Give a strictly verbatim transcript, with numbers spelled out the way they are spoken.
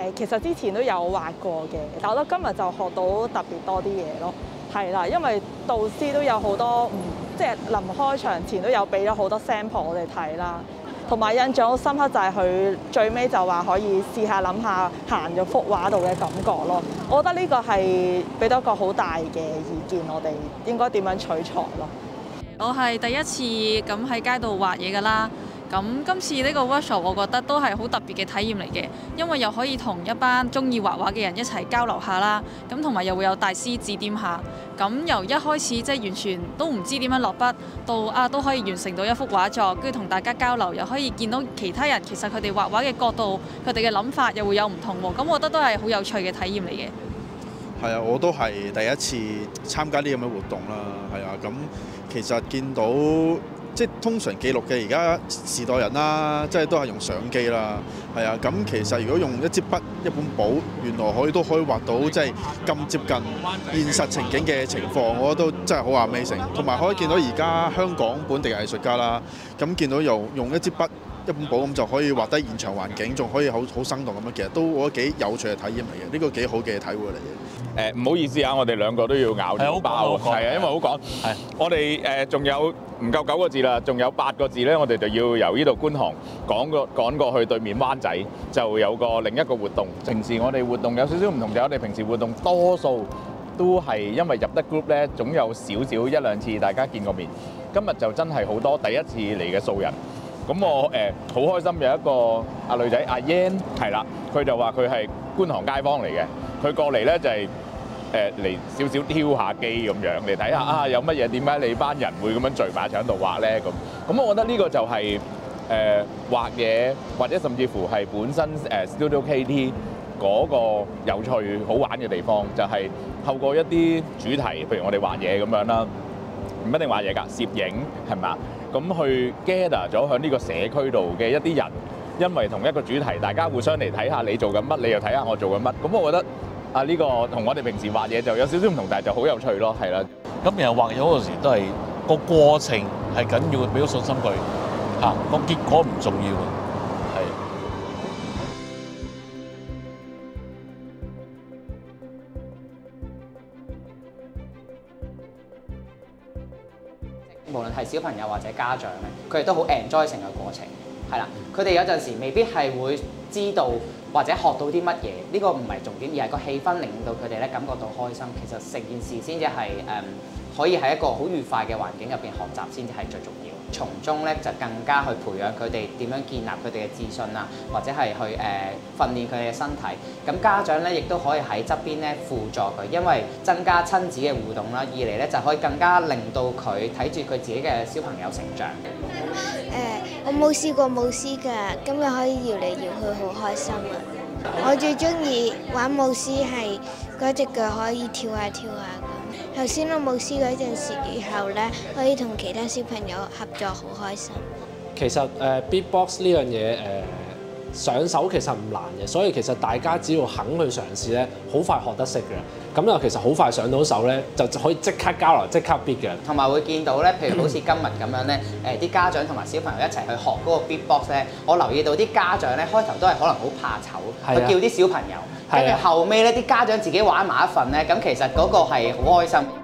誒，其實之前都有畫過嘅，但我覺得今日就學到特別多啲嘢咯。係啦，因為導師都有好多唔即係臨開場前都有俾咗好多 sample 我哋睇啦。同埋印象好深刻就係佢最尾就話可以試下諗下行咗幅畫度嘅感覺咯。我覺得呢個係俾到一個好大嘅意見，我哋應該點樣取材咯。 我係第一次咁喺街度畫嘢㗎啦。咁今次呢個 workshop 我覺得都係好特別嘅體驗嚟嘅，因為又可以同一班中意畫畫嘅人一齊交流下啦。咁同埋又會有大師指點下。咁由一開始即係完全都唔知點樣落筆，到啊都可以完成到一幅畫作，跟住同大家交流，又可以見到其他人其實佢哋畫畫嘅角度，佢哋嘅諗法又會有唔同喎。咁我覺得都係好有趣嘅體驗嚟嘅。 係啊，我都係第一次參加呢咁嘅活動啦。係啊，咁其實見到。即係通常記錄嘅而家時代人啦，即係都係用相機啦，係啊。咁其實如果用一支筆、一本簿，原來可以都可以畫到即係咁接近現實情景嘅情況，我覺得都真係好 amazing。同埋可以見到而家香港本地嘅藝術家啦，咁見到用用一支筆、一本簿咁就可以畫低現場環境，仲可以好好生動咁樣，其實都我覺得幾有趣嘅體驗嚟嘅，呢個幾好嘅體會嚟嘅。 誒唔好意思啊，我哋兩個都要咬住包，係啊，因為好講。係，我哋誒仲有唔夠九個字啦，仲有八個字咧，我哋就要由呢度觀塘趕過趕過去對面灣仔，就有個另一個活動。平時我哋活動有少少唔同，就我哋平時活動多數都係因為入得 group 咧，總有少少一兩次大家見過面。今日就真係好多第一次嚟嘅素人。咁我誒好開心，有一個阿女仔阿 Yan 係啦，佢就話佢係觀塘街坊嚟嘅，佢過嚟咧就係。誒嚟少少挑下機咁樣嚟睇下啊，有乜嘢點解你班人會咁樣聚埋喺度畫咧？咁咁我覺得呢個就係、是、誒、呃、畫嘢，或者甚至乎係本身誒 StudioKT 嗰個有趣好玩嘅地方，就係、是、透過一啲主題，譬如我哋畫嘢咁樣啦，唔一定畫嘢㗎，攝影係咪啊？咁去 gather 咗喺呢個社區度嘅一啲人，因為同一個主題，大家互相嚟睇下你做緊乜，你又睇下我做緊乜，咁我覺得。啊！呢、這個同我哋平時畫嘢就有少少唔同，但係就好有趣咯，係啦。 咁其實畫嘢嗰陣時都係個過程係緊要，俾到信心佢嚇，個、啊、結果唔重要嘅，係。 無論係小朋友或者家長咧，佢哋都好 enjoy 成個過程，係啦。佢哋有陣時未必係會知道。或者學到啲乜嘢，呢個唔係重點，而係個氣氛令到佢哋咧感覺到開心。其實成件事先至係誒可以喺一個好愉快嘅環境入邊學習，先至係最重要。從中咧就更加去培養佢哋點樣建立佢哋嘅自信啊，或者係去誒、呃、訓練佢哋嘅身體。咁家長咧亦都可以喺側邊咧輔助佢，因為增加親子嘅互動啦。二嚟咧就可以更加令到佢睇住佢自己嘅小朋友成長。 誒、呃，我冇試過舞獅㗎，今日可以搖嚟搖去，好開心啊！我最中意玩舞獅係嗰隻腳可以跳下跳下咁。頭先我舞獅嗰陣時候咧，可以同其他小朋友合作，好開心。 其實誒、呃、beatbox 呢樣嘢誒上手其實唔難嘅，所以其實大家只要肯去嘗試咧，好快學得識嘅。咁又其實好快上到手咧，就可以即刻交流，即刻 beat 嘅。 同埋會見到咧，譬如好似今日咁樣咧，誒啲家長同埋小朋友一齊去學嗰個 beatbox 咧，我留意到啲家長咧開頭都係可能好怕醜，去叫啲小朋友，跟住後尾咧啲家長自己玩埋一份咧，咁其實嗰個係好開心。